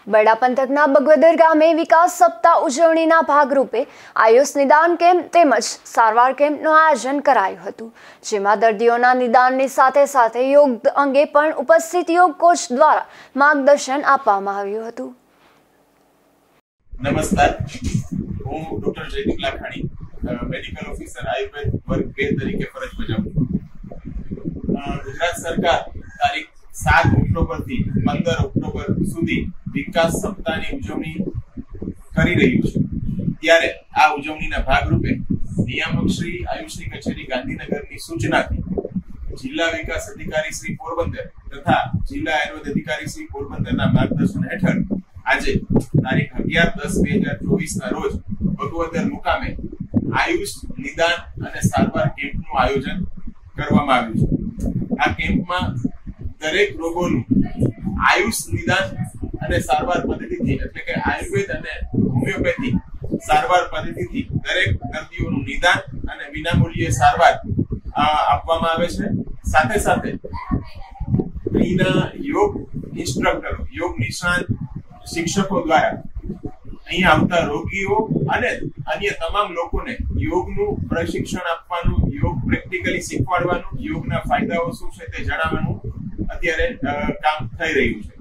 બરડા પંથકના બગવદર ગામે વિકાસ સપ્તાહ ઉજવણીના ભાગરૂપે આયુષ નિદાન કેમ્પ તેમજ સારવાર કેમ્પનું આયોજન કરાયું હતું, જેમાં દર્દીઓના નિદાનની સાથે સાથે યોગ અંગે પણ ઉપસ્થિત યોગ કોચ દ્વારા માર્ગદર્શન આપવામાં આવ્યું હતું। નમસ્કાર, હું doctor Jaydeep Lakhani, medical officer Ayurveda વર્ગ 2 તરીકે ફરજ બજાવું છું। ગુજરાત સરકાર તારીખ 7 ઓક્ટોબરથી 15 ઓક્ટોબર સુધી વિકાસ સપ્તાહની ઉજવણી કરી રહ્યું છે, ત્યારે આ ઉજવણીના ભાગરૂપે નિયામક શ્રી આયુષની કચેરી ગાંધીનગરની સૂચનાથી જિલ્લા વિકાસ અધિકારી શ્રી પોરબંદર તથા જિલ્લા આયુર્વેદ અધિકારી શ્રી પોરબંદરના માર્ગદર્શન હેઠળ આજે તારીખ 11/10/2024 ના રોજ બગવદર મુકામે આયુષ નિદાન અને સારવાર કેમ્પનું આયોજન કરવામાં આવ્યું છે। આ કેમ્પમાં દરેક રોગોનું આયુષ નિદાન અને સારવાર પદ્ધતિથી એટલે કે આયુર્વેદ અને હોમિયોપેથી સારવાર પદ્ધતિથી દરેક દર્દીઓનું નિદાન અને વિનામૂલ્યે સારવાર આપવામાં આવે છે। સાથે સાથે અહીંના યોગ ઇન્સ્ટ્રક્ટરો, યોગ નિષ્ણાત શિક્ષકો દ્વારા અહીં આવતા રોગીઓ અને અન્ય તમામ લોકોને યોગનું પ્રશિક્ષણ આપવાનું, યોગ પ્રેક્ટિકલી શીખવાડવાનું, યોગના ફાયદાઓ શું છે તે જણાવવાનું અત્યારે કામ થઈ રહ્યું છે।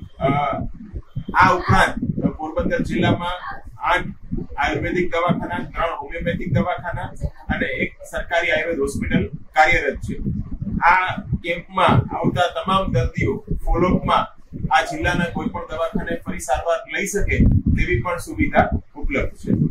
આ ઉપરાંત પોરબંદર જિલ્લામાં 8 આયુર્વેદિક દવાખાના, 3 હોમિયોપેથિક દવાખાના અને 1 સરકારી આયુર્વેદ હોસ્પિટલ કાર્યરત છે। આ કેમ્પમાં આવતા તમામ દર્દીઓ ફોલોઅપમાં આ જિલ્લાના કોઈ પણ દવાખાને ફરી સારવાર લઈ શકે તેવી પણ સુવિધા ઉપલબ્ધ છે।